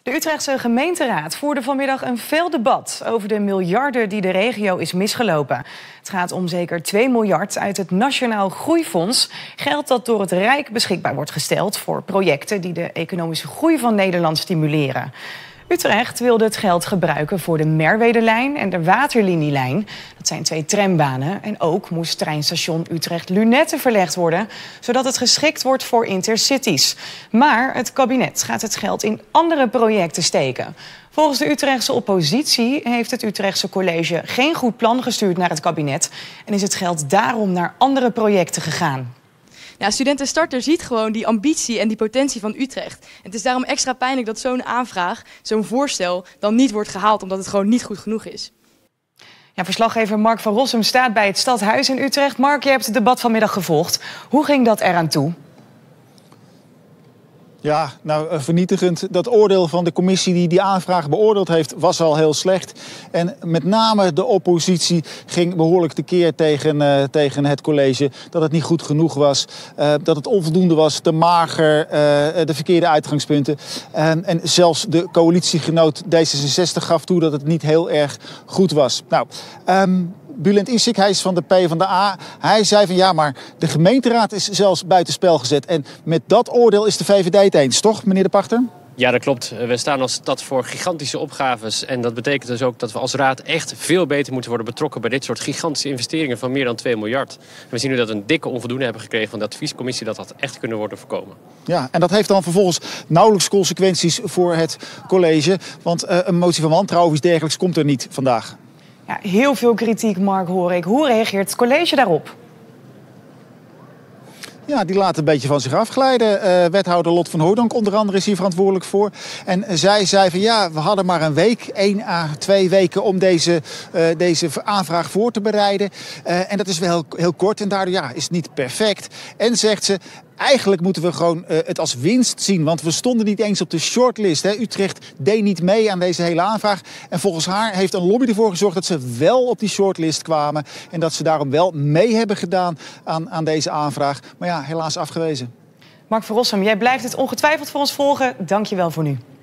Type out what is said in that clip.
De Utrechtse gemeenteraad voerde vanmiddag een fel debat over de miljarden die de regio is misgelopen. Het gaat om zeker 2 miljard uit het Nationaal Groeifonds. Geld dat door het Rijk beschikbaar wordt gesteld voor projecten die de economische groei van Nederland stimuleren. Utrecht wilde het geld gebruiken voor de Merwedelijn en de Waterlinielijn. Dat zijn 2 trambanen. En ook moest treinstation Utrecht-Lunetten verlegd worden, zodat het geschikt wordt voor intercities. Maar het kabinet gaat het geld in andere projecten steken. Volgens de Utrechtse oppositie heeft het Utrechtse college geen goed plan gestuurd naar het kabinet en is het geld daarom naar andere projecten gegaan. Ja, Studenten Starter ziet gewoon die ambitie en die potentie van Utrecht. Het is daarom extra pijnlijk dat zo'n aanvraag, zo'n voorstel, dan niet wordt gehaald, omdat het gewoon niet goed genoeg is. Ja, verslaggever Mark van Rossum staat bij het Stadhuis in Utrecht. Mark, je hebt het debat vanmiddag gevolgd. Hoe ging dat eraan toe? Ja, nou vernietigend. Dat oordeel van de commissie die aanvraag beoordeeld heeft was al heel slecht. En met name de oppositie ging behoorlijk tekeer tegen het college. Dat het niet goed genoeg was, dat het onvoldoende was, te mager, de verkeerde uitgangspunten. En zelfs de coalitiegenoot D66 gaf toe dat het niet heel erg goed was. Nou, Bulent Isik, hij is van de PvdA. Hij zei van ja, maar de gemeenteraad is zelfs buitenspel gezet. En met dat oordeel is de VVD het eens, toch, meneer De Pachter? Ja, dat klopt. We staan als stad voor gigantische opgaves. En dat betekent dus ook dat we als raad echt veel beter moeten worden betrokken bij dit soort gigantische investeringen van meer dan 2 miljard. En we zien nu dat we een dikke onvoldoende hebben gekregen van de adviescommissie dat dat echt kunnen worden voorkomen. Ja, en dat heeft dan vervolgens nauwelijks consequenties voor het college. Want een motie van wantrouwen of iets dergelijks komt er niet vandaag. Ja, heel veel kritiek, Mark, hoor ik. Hoe reageert het college daarop? Ja, die laat een beetje van zich afglijden. Wethouder Lot van Hooydonk onder andere is hier verantwoordelijk voor. En zij zei van ja, we hadden maar een week, 1 à 2 weken om deze aanvraag voor te bereiden. En dat is wel heel kort en daardoor ja, is het niet perfect. En zegt ze, eigenlijk moeten we gewoon het als winst zien. Want we stonden niet eens op de shortlist. Hè. Utrecht deed niet mee aan deze hele aanvraag. En volgens haar heeft een lobby ervoor gezorgd dat ze wel op die shortlist kwamen. En dat ze daarom wel mee hebben gedaan aan deze aanvraag. Maar ja, helaas afgewezen. Mark van Rossum, jij blijft het ongetwijfeld voor ons volgen. Dank je wel voor nu.